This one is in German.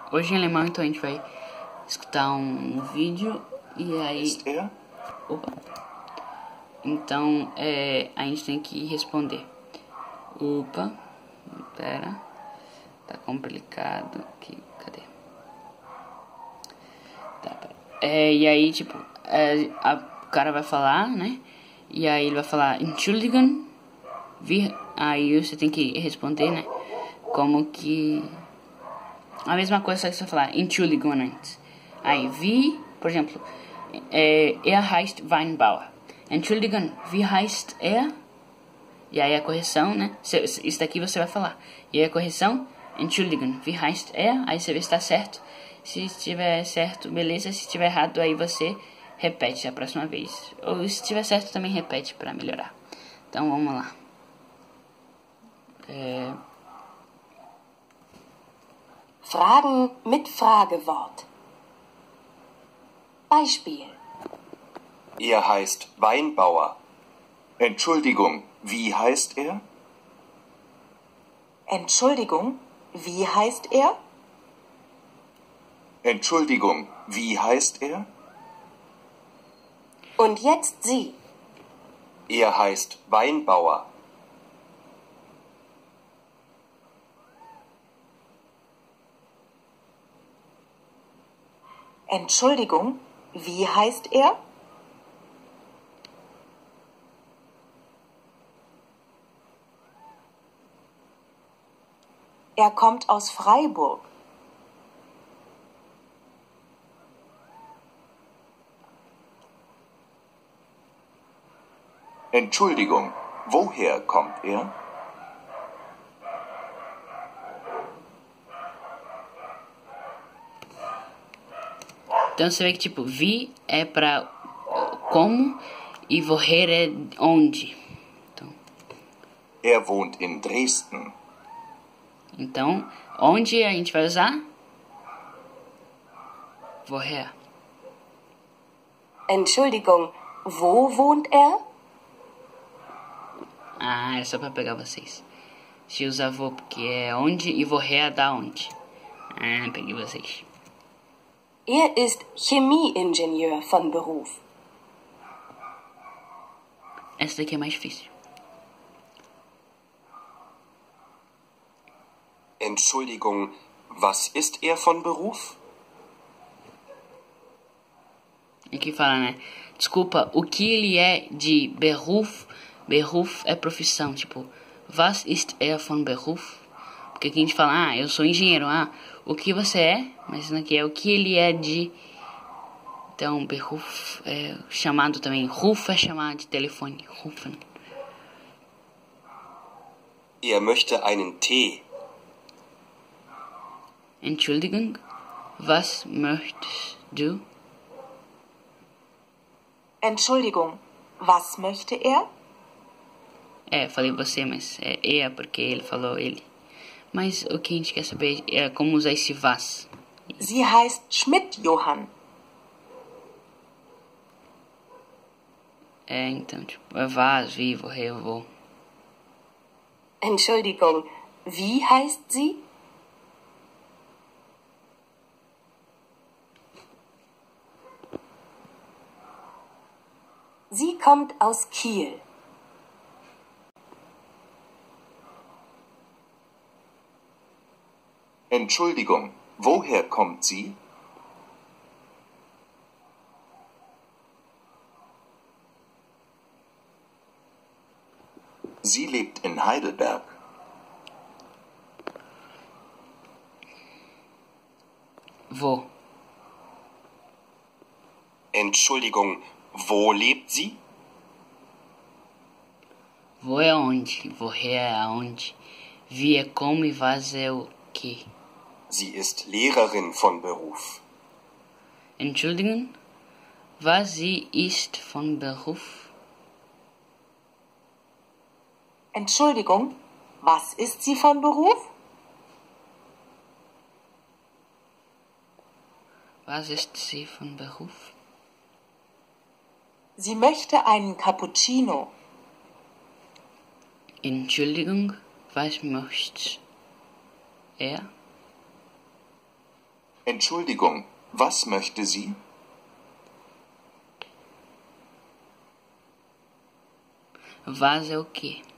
hoje em alemão, então a gente vai escutar um vídeo e aí... Opa. Então, a gente tem que responder. Opa, pera, tá complicado aqui, cadê? Tá, pera. E aí, tipo, o cara vai falar, né? E aí ele vai falar, Entschuldigen, aí você tem que responder, né? Como que... A mesma coisa, só que você vai falar, Entschuldigen antes. Aí, por exemplo, heißt Weinbauer. Entschuldigen, wie heißt E aí a correção, né? Isso daqui você vai falar. E aí a correção, Entschuldigen, wie heißt Aí você vê se está certo. Se estiver certo, beleza. Se estiver errado, aí você repete a próxima vez. Ou se estiver certo, também repete para melhorar. Então vamos lá. Fragen mit Fragewort. Beispiel. Heißt Weinbauer. Entschuldigung, wie heißt Entschuldigung, wie heißt Entschuldigung, wie heißt Und jetzt Sie. Heißt Weinbauer. Entschuldigung, wie heißt Er kommt aus Freiburg. Entschuldigung, woher kommt Então você vê que tipo, wie é pra como e woher é onde. Então, wohnt in Dresden. Então, onde a gente vai usar? Woher. Entschuldigung, wo wohnt É só pra pegar vocês. Se usa wo porque é onde e woher da onde. Peguei vocês. ist Chemieingenieur von Beruf. Essa daqui é mais difícil. Entschuldigung, was ist von Beruf? Aqui fala, né? Desculpa, o que ele é de Beruf? Beruf é profissão, tipo, was ist von Beruf? Porque aqui a gente fala, eu sou engenheiro, o que você é? Mas aqui é o que ele é de... Então, Beruf é chamado também, Ruf é chamado de telefone, rufen. Möchte einen Tee. Entschuldigung, was möchtest du? Entschuldigung, was möchte Falei você, mas é porque ele falou ele. Mas o que a gente quer saber é como usar esse was. Sie heißt Schmidt Johann. Então, tipo, was, wie, woher, wo. Entschuldigung, wie heißt sie? Sie kommt aus Kiel. Entschuldigung, woher kommt sie? Sie lebt in Heidelberg. Wo? Entschuldigung, wo lebt sie? Wo é onde, woher é aonde, wie é como e was é o que. Sie ist Lehrerin von Beruf. Entschuldigung, was sie ist von Beruf? Entschuldigung, was ist sie von Beruf? Was ist sie von Beruf? Sie möchte einen Cappuccino. Entschuldigung, was möchte er? Entschuldigung, was möchte sie? Was é o quê?